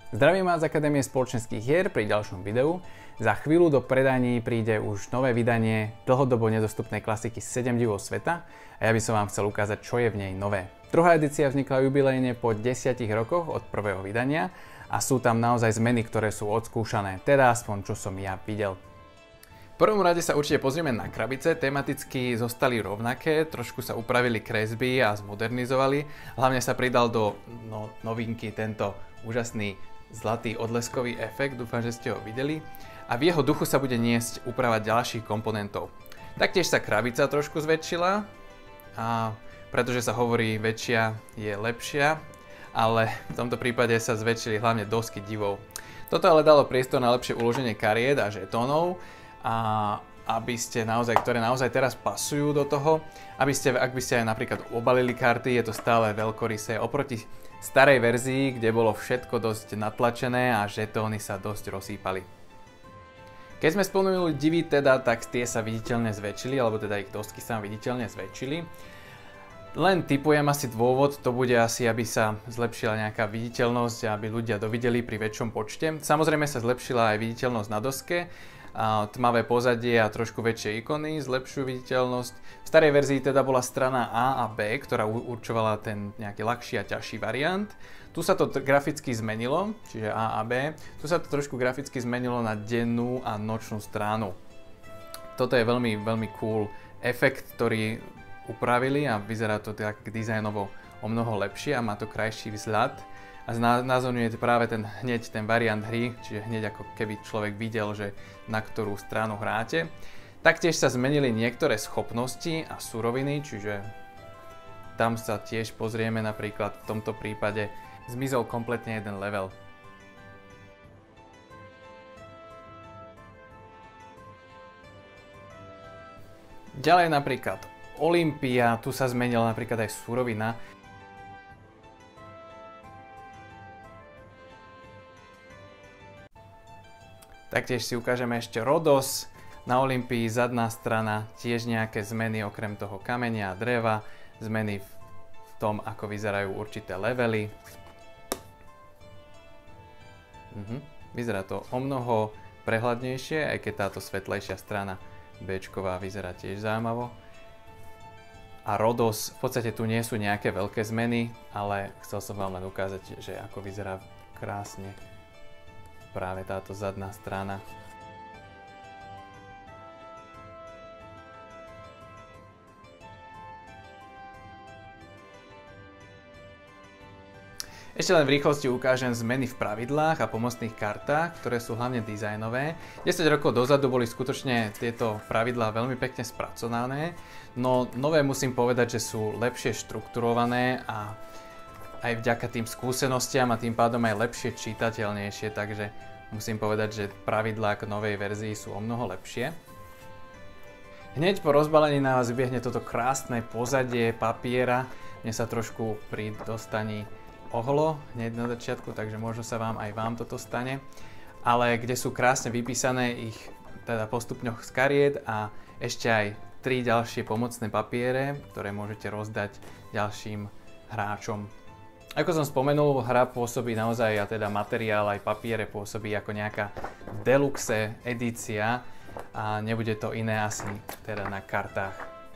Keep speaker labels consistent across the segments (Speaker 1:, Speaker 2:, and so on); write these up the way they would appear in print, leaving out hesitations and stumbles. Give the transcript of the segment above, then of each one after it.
Speaker 1: Zdravím vás z Akadémie spoločenských hier pri ďalšom videu. Za chvíľu do predaní príde už nové vydanie dlhodobo nedostupnej klasiky 7 divov sveta a ja by som vám chcel ukázať, čo je v nej nové. Druhá edícia vznikla jubilejne po 10 rokoch od prvého vydania a sú tam naozaj zmeny, ktoré sú odskúšané, teda aspoň čo som ja videl. V prvom rade sa určite pozrieme na krabice, tematicky zostali rovnaké, trošku sa upravili kresby a zmodernizovali, hlavne sa pridal do novinky tento úžasný zlatý odleskový efekt, dúfam, že ste ho videli, a v jeho duchu sa bude niesť úprava ďalších komponentov. Taktiež sa krabica trošku zväčšila, a pretože sa hovorí väčšia je lepšia, ale v tomto prípade sa zväčšili hlavne dosky divov. Toto ale dalo priestor na lepšie uloženie kariet a žetónov, a ktoré naozaj teraz pasujú do toho, ak by ste aj napríklad obalili karty, je to stále veľkorysé oproti starej verzii, kde bolo všetko dosť natlačené a žetóny sa dosť rozsýpali. Keď sme spomenuli divy teda, tak tie sa viditeľne zväčšili, alebo teda ich dosky sa viditeľne zväčšili. Len tipujem asi dôvod, to bude asi, aby sa zlepšila nejaká viditeľnosť a aby ľudia dovideli pri väčšom počte. Samozrejme sa zlepšila aj viditeľnosť na doske, a tmavé pozadie a trošku väčšie ikony zlepšujú viditeľnosť. V starej verzii teda bola strana A a B, ktorá určovala ten nejaký ľahší a ťažší variant. Tu sa to graficky zmenilo, čiže A a B. Tu sa to trošku graficky zmenilo na dennú a nočnú stranu. Toto je veľmi, veľmi cool efekt, ktorý upravili a vyzerá to tak dizajnovo o mnoho lepšie a má to krajší vzhľad. A znázorňuje práve ten variant hry, čiže hneď ako keby človek videl, že na ktorú stranu hráte. Taktiež sa zmenili niektoré schopnosti a suroviny, čiže tam sa tiež pozrieme, napríklad v tomto prípade zmizol kompletne jeden level. Ďalej napríklad Olympia, tu sa zmenila napríklad aj surovina. Taktiež si ukážeme ešte Rhodos. Na Olympii zadná strana, tiež nejaké zmeny okrem toho kamenia a dreva, zmeny v tom, ako vyzerajú určité levely. Vyzerá to o mnoho prehľadnejšie, aj keď táto svetlejšia strana B-čková vyzerá tiež zaujímavo. A Rhodos, v podstate tu nie sú nejaké veľké zmeny, ale chcel som vám len ukázať, že ako vyzerá krásne práve táto zadná strana. Ešte len v rýchlosti ukážem zmeny v pravidlách a pomocných kartách, ktoré sú hlavne dizajnové. 10 rokov dozadu boli skutočne tieto pravidlá veľmi pekne spracované, no nové musím povedať, že sú lepšie štrukturované a aj vďaka tým skúsenostiam a tým pádom aj lepšie čitateľnejšie, takže musím povedať, že pravidlá k novej verzii sú o mnoho lepšie. Hneď po rozbalení na vás vybehne toto krásne pozadie papiera. Mne sa trošku pri dostaní ohlo hneď na začiatku, takže možno sa aj vám toto stane. Ale kde sú krásne vypísané ich teda po stupňoch z kariet a ešte aj 3 ďalšie pomocné papiere, ktoré môžete rozdať ďalším hráčom. Ako som spomenul, hra pôsobí naozaj, a teda materiál aj papiere pôsobí ako nejaká deluxe edícia a nebude to iné asi teda na kartách.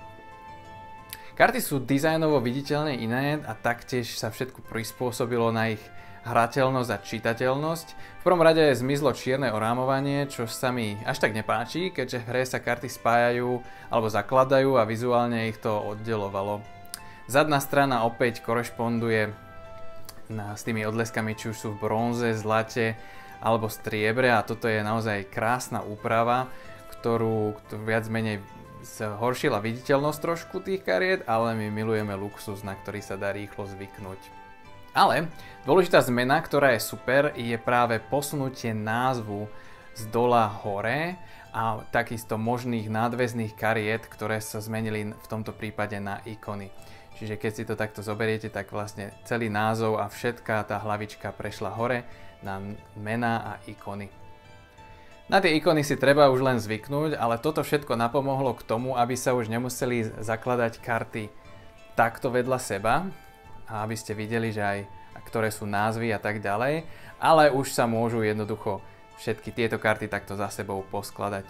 Speaker 1: Karty sú dizajnovo viditeľne iné a taktiež sa všetko prispôsobilo na ich hrateľnosť a čitateľnosť. V prvom rade zmizlo čierne orámovanie, čo sa mi až tak nepáči, keďže v hre sa karty spájajú alebo zakladajú a vizuálne ich to oddelovalo. Zadná strana opäť korešponduje s tými odleskami, či už sú v bronze, zlate alebo striebre, a toto je naozaj krásna úprava, ktorú viac menej zhoršila viditeľnosť trošku tých kariet, ale my milujeme luxus, na ktorý sa dá rýchlo zvyknúť. Ale dôležitá zmena, ktorá je super, je práve posunutie názvu z dola hore a takisto možných nadväzných kariet, ktoré sa zmenili v tomto prípade na ikony. Čiže keď si to takto zoberiete, tak vlastne celý názov a všetká tá hlavička prešla hore na mená a ikony. Na tie ikony si treba už len zvyknúť, ale toto všetko napomohlo k tomu, aby sa už nemuseli zakladať karty takto vedľa seba a aby ste videli, že aj ktoré sú názvy a tak ďalej, ale už sa môžu jednoducho všetky tieto karty takto za sebou poskladať.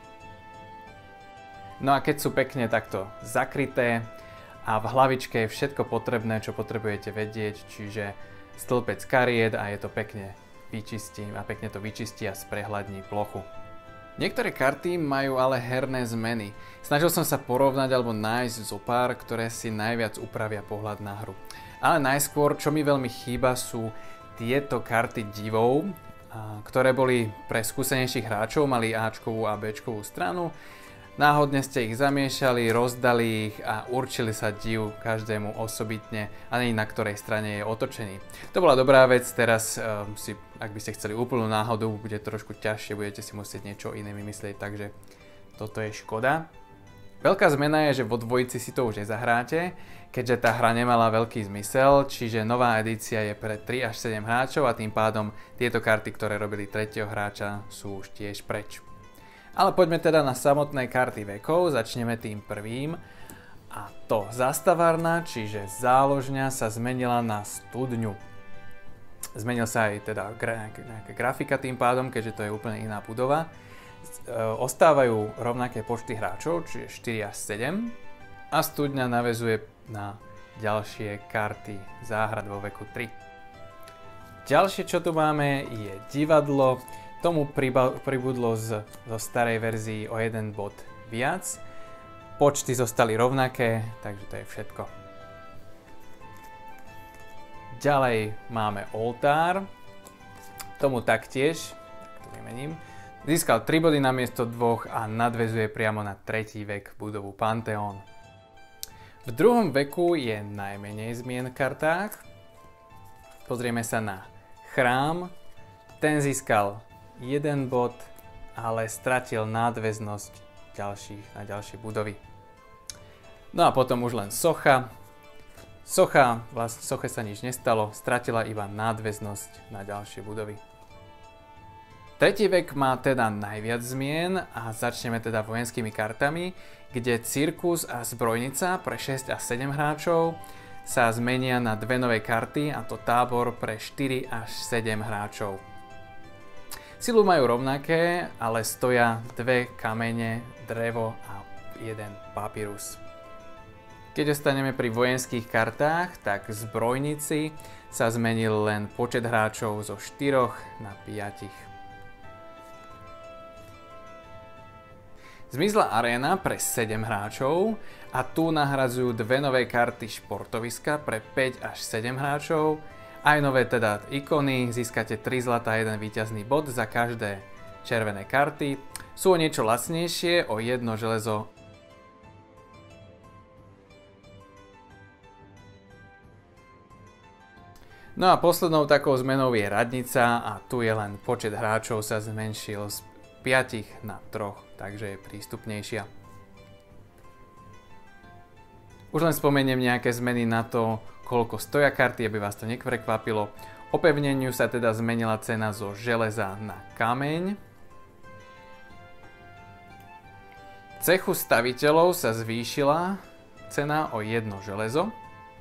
Speaker 1: No a keď sú pekne takto zakryté a v hlavičke je všetko potrebné, čo potrebujete vedieť, čiže stĺpec kariet a je to pekne vyčistí a sprehľadní plochu. Niektoré karty majú ale herné zmeny. Snažil som sa porovnať alebo nájsť zo pár, ktoré si najviac upravia pohľad na hru. Ale najskôr, čo mi veľmi chýba, sú tieto karty divov, ktoré boli pre skúsenejších hráčov, mali Ačkovú a Bčkovú stranu. Náhodne ste ich zamiešali, rozdali ich a určili sa div každému osobitne a nie na ktorej strane je otočený. To bola dobrá vec, teraz ak by ste chceli úplnú náhodu, bude trošku ťažšie, budete si musieť niečo iné vymyslieť, takže toto je škoda. Veľká zmena je, že vo dvojici si to už nezahráte, keďže tá hra nemala veľký zmysel, čiže nová edícia je pre 3 až 7 hráčov a tým pádom tieto karty, ktoré robili 3. hráča, sú už tiež preč. Ale poďme teda na samotné karty vekov, začneme tým prvým. A to zastavárna, čiže záložňa sa zmenila na studňu. Zmenil sa aj teda nejaká grafika tým pádom, keďže to je úplne iná budova. Ostávajú rovnaké počty hráčov, čiže 4 až 7. A studňa naväzuje na ďalšie karty záhrad vo veku 3. Ďalšie, čo tu máme, je divadlo. Tomu pribudlo zo starej verzii o 1 bod viac. Počty zostali rovnaké, takže to je všetko. Ďalej máme oltár. Tomu taktiež, tak to vymením, získal 3 body namiesto 2 a nadväzuje priamo na 3. vek budovu Pantheon. V 2. veku je najmenej zmien v kartách. Pozrieme sa na chrám. Ten získal 1 bod, ale stratil nadväznosť na ďalšie budovy. No a potom už len socha. Soche sa nič nestalo, stratila iba nadväznosť na ďalšie budovy. 3. vek má teda najviac zmien a začneme teda vojenskými kartami, kde cirkus a zbrojnica pre 6 a 7 hráčov sa zmenia na 2 nové karty, a to tábor pre 4 až 7 hráčov. Silu majú rovnaké, ale stoja 2 kamene, drevo a 1 papírus. Keď ostaneme pri vojenských kartách, tak v zbrojnici sa zmenil len počet hráčov zo 4 na 5. Zmizla aréna pre 7 hráčov a tu nahradzujú 2 nové karty športoviska pre 5 až 7 hráčov. Aj nové teda ikony, získate 3 zlatá a 1 víťazný bod za každé červené karty. Sú o niečo lacnejšie, o 1 železo. No a poslednou takou zmenou je radnica a tu je len počet hráčov sa zmenšil z 5 na 3, takže je prístupnejšia. Už len spomeniem nejaké zmeny na to, koľko stoja karty, aby vás to neprekvapilo. Opevneniu sa teda zmenila cena zo železa na kameň. Cechu staviteľov sa zvýšila cena o 1 železo.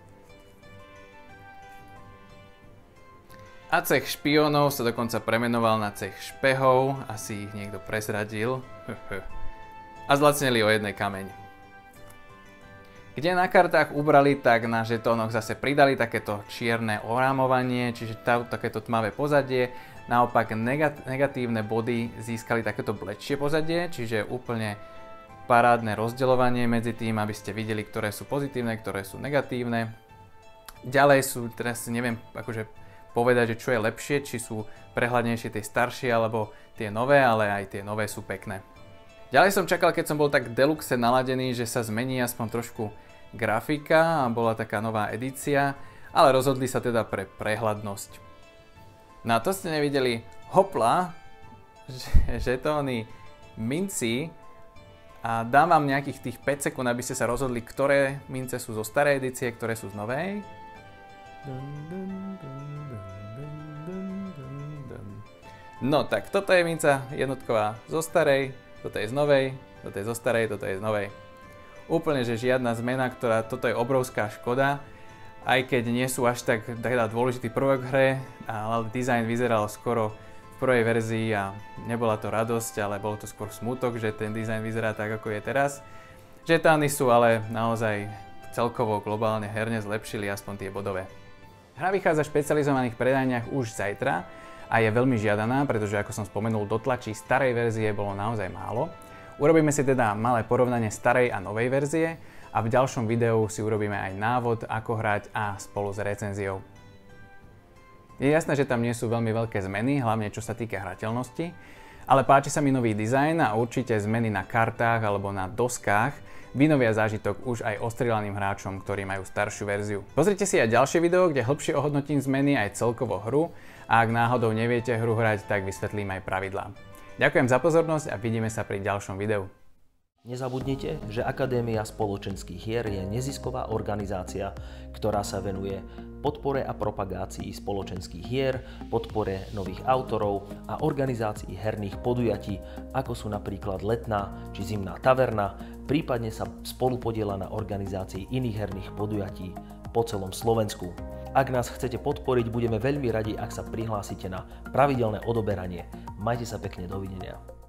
Speaker 1: A cech špiónov sa dokonca premenoval na cech špehov, asi ich niekto prezradil. A zlacnili o 1 kameň. Kde na kartách ubrali, tak na žetónoch zase pridali takéto čierne orámovanie, čiže takéto tmavé pozadie. Naopak negatívne body získali takéto bledšie pozadie, čiže úplne parádne rozdeľovanie medzi tým, aby ste videli, ktoré sú pozitívne, ktoré sú negatívne. Ďalej sú, teraz neviem akože povedať, že čo je lepšie, či sú prehľadnejšie tie staršie alebo tie nové, ale aj tie nové sú pekné. Ďalej som čakal, keď som bol tak deluxe naladený, že sa zmení aspoň trošku grafika a bola taká nová edícia, ale rozhodli sa teda pre prehľadnosť. No a to ste nevideli, hopla, žetóny minci a dám vám nejakých tých 5 sekúnd, aby ste sa rozhodli, ktoré mince sú zo starej edície, ktoré sú z novej. No tak toto je minca jednotková zo starej, toto je z novej, toto je zo starej, toto je z novej. Úplne, že žiadna zmena, toto je obrovská škoda. aj keď nie sú až tak dôležitý prvok v hre, ale dizajn vyzeral skoro v prvej verzii a nebola to radosť, ale bolo to skôr smutok, že ten dizajn vyzerá tak, ako je teraz. Žetány sú ale naozaj celkovo globálne herne zlepšili aspoň tie bodové. Hra vychádza v špecializovaných predajniach už zajtra a je veľmi žiadaná, pretože ako som spomenul, dotlačí starej verzie bolo naozaj málo. Urobíme si teda malé porovnanie starej a novej verzie a v ďalšom videu si urobíme aj návod, ako hrať a spolu s recenziou. Je jasné, že tam nie sú veľmi veľké zmeny, hlavne čo sa týka hrateľnosti, ale páči sa mi nový dizajn a určite zmeny na kartách alebo na doskách vynovia zážitok už aj ostrielaným hráčom, ktorí majú staršiu verziu. Pozrite si aj ďalšie video, kde hlbšie ohodnotím zmeny aj celkovo hru a ak náhodou neviete hru hrať, tak vysvetlím aj pravidlá. Ďakujem za pozornosť a vidíme sa pri ďalšom videu.
Speaker 2: Nezabudnite, že Akadémia spoločenských hier je nezisková organizácia, ktorá sa venuje podpore a propagácii spoločenských hier, podpore nových autorov a organizácii herných podujatí, ako sú napríklad letná či zimná taverna, prípadne sa spolupodiela na organizácii iných herných podujatí po celom Slovensku. Ak nás chcete podporiť, budeme veľmi radi, ak sa prihlásite na pravidelné odoberanie. Majte sa pekne, dovidenia.